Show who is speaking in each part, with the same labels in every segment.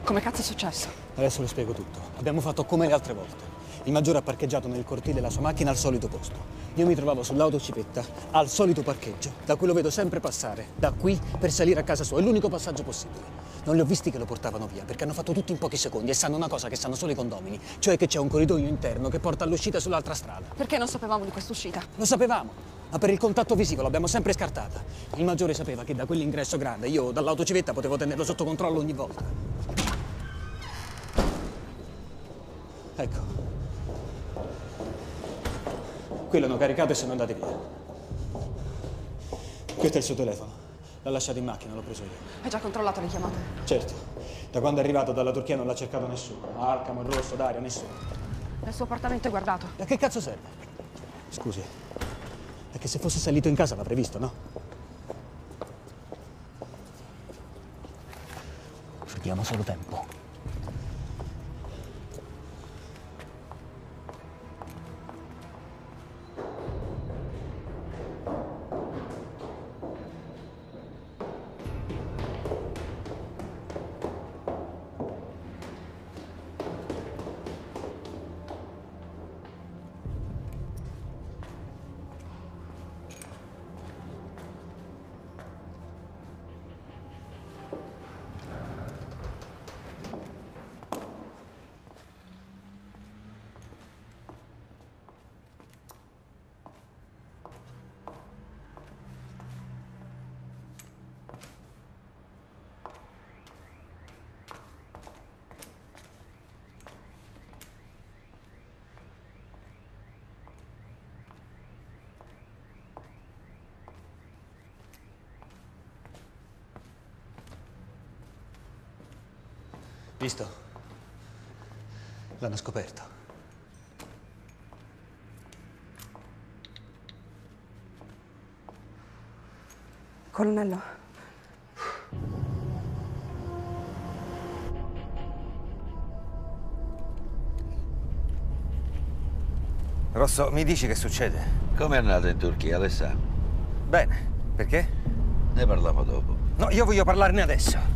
Speaker 1: Come cazzo è successo?
Speaker 2: Adesso le spiego tutto. Abbiamo fatto come le altre volte. Il maggiore ha parcheggiato nel cortile la sua macchina al solito posto. Io mi trovavo sull'autocivetta, al solito parcheggio, da cui lo vedo sempre passare, da qui per salire a casa sua. È l'unico passaggio possibile. Non li ho visti che lo portavano via, perché hanno fatto tutto in pochi secondi e sanno una cosa che sanno solo i condomini, cioè che c'è un corridoio interno che porta all'uscita sull'altra strada.
Speaker 1: Perché non sapevamo di quest'uscita?
Speaker 2: Lo sapevamo, ma per il contatto visivo l'abbiamo sempre scartata. Il maggiore sapeva che da quell'ingresso grande io dall'autocivetta potevo tenerlo sotto controllo ogni volta. Ecco. Qui l'hanno caricato e sono andati via. Questo è il suo telefono. L'ha lasciato in macchina, l'ho preso io.
Speaker 1: Hai già controllato le chiamate?
Speaker 2: Certo. Da quando è arrivato dalla Turchia non l'ha cercato nessuno. Alcamo, il Rosso, Dario, nessuno.
Speaker 1: Nel suo appartamento è guardato.
Speaker 2: E a che cazzo serve? Scusi, è che se fosse salito in casa l'avrei visto, no? Perdiamo solo tempo. Visto? L'hanno scoperto.
Speaker 1: Colonnello.
Speaker 3: Rosso, mi dici che succede?
Speaker 4: Come è andato in Turchia, lei sa?
Speaker 3: Bene, perché?
Speaker 4: Ne parliamo dopo.
Speaker 3: No, io voglio parlarne adesso.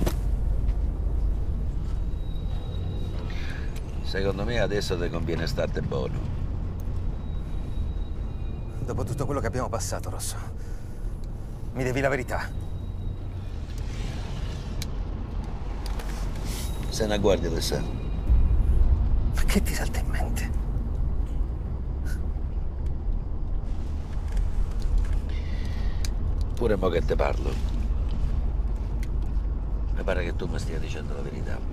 Speaker 4: Secondo me adesso ti conviene starti buono.
Speaker 3: Dopo tutto quello che abbiamo passato, Rosso, mi devi la verità.
Speaker 4: Se ne guardi le sa.
Speaker 3: Ma che ti salta in mente?
Speaker 4: Pure mo che te parlo. Mi pare che tu mi stia dicendo la verità.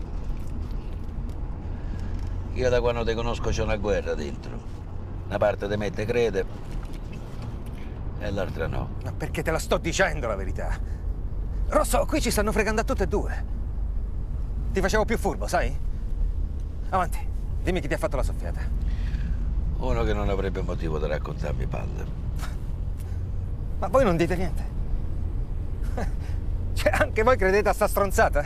Speaker 4: Io da quando ti conosco c'è una guerra dentro. Una parte di me te crede e l'altra no.
Speaker 3: Ma perché te la sto dicendo la verità? Rosso, qui ci stanno fregando a tutte e due. Ti facevo più furbo, sai? Avanti, dimmi chi ti ha fatto la soffiata.
Speaker 4: Uno che non avrebbe motivo da raccontarmi palle.
Speaker 3: Ma voi non dite niente? Cioè, anche voi credete a sta stronzata?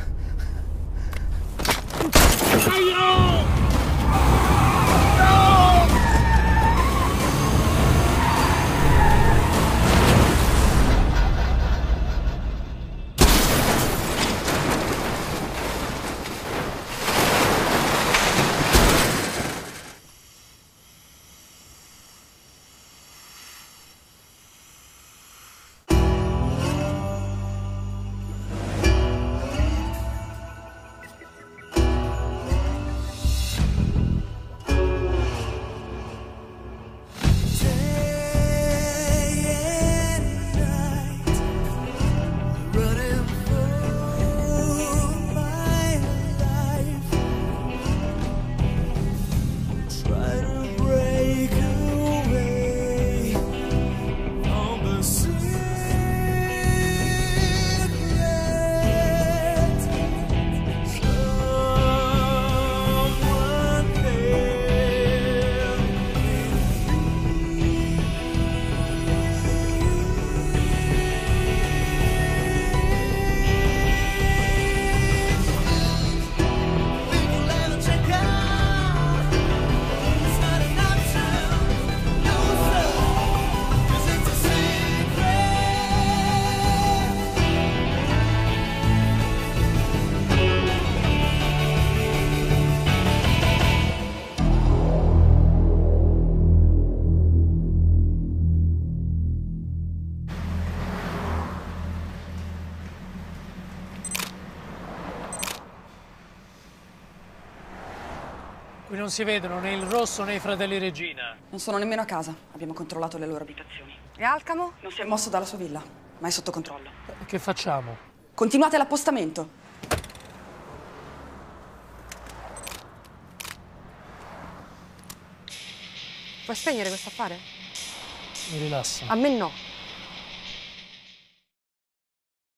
Speaker 5: Qui non si vedono né il Rosso né i fratelli Regina.
Speaker 1: Non sono nemmeno a casa. Abbiamo controllato le loro abitazioni.
Speaker 6: E Alcamo?
Speaker 1: Non si è mosso dalla sua villa, ma è sotto controllo.
Speaker 5: Che facciamo?
Speaker 1: Continuate l'appostamento.
Speaker 6: Puoi spegnere questo affare?
Speaker 5: Mi rilassa.
Speaker 6: A me no.